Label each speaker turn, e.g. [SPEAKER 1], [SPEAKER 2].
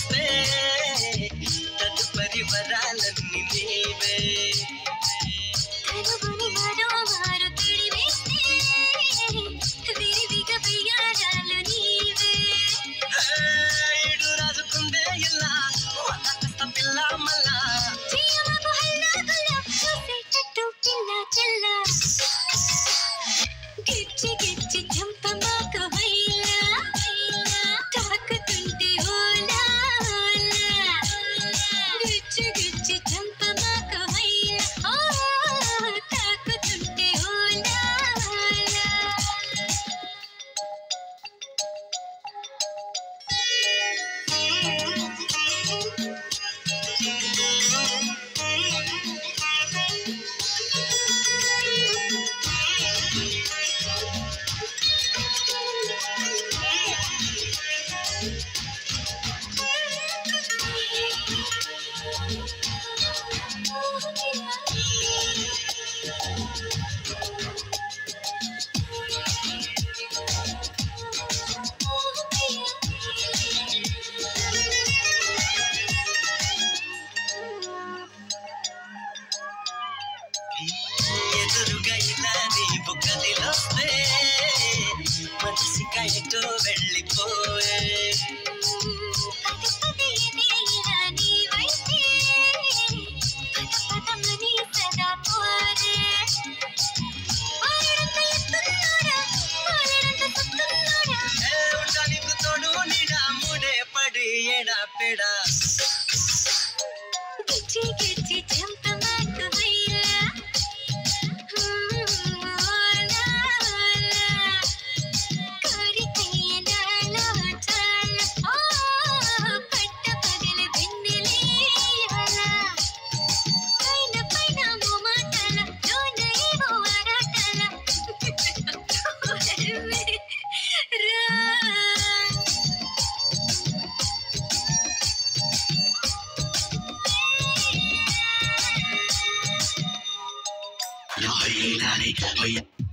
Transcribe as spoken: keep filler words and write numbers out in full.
[SPEAKER 1] వస్తే తదుపరి వరాలన్నీ నీవే
[SPEAKER 2] కనుగొని మరో వారు తిడివేస్తే విరివిగా వెయ్యారాలు నీవే
[SPEAKER 1] ఇడు రాజుకుందే ఇలా వదలస్త పిల్ల మల్లా
[SPEAKER 2] చెయ్యమకు హల్లా గుల్లా చూసేటట్టు పిల్ల చల్ల గిచ్చి గిచ్చి చంపమాకు హైలా తాకుతుంటే ఓలా ఓలా గిచ్చి గిచ్చి చంపమాకు హైలా ఓ తాకుతుంటే ఓలా ఓలా
[SPEAKER 1] ఎదురుగా ఇలా నీవు కదిలొస్తే మనసిక ఎటో వెళ్ళిపోయే
[SPEAKER 2] పద పదే ఇలా నీవైతే పద పదమని సదా పోరే ఆడంత ఎత్తున్నాడా ఆడంత సుత్తున్నాడా
[SPEAKER 1] ఏ ఉండడానికి తోడు నీడా ముడే పడి ఎడా పెడా
[SPEAKER 2] గిచ్చి గిచ్చి చంపమాకు హైలా ఓలా ఓలా కోరికయ్య నాలో చాలా ఓ పట్ట పగల వెన్నెలేయాలా పైన పైన మోమాటాల లోన ఏవో ఆరాటాల రా
[SPEAKER 1] Lo bailare, oye.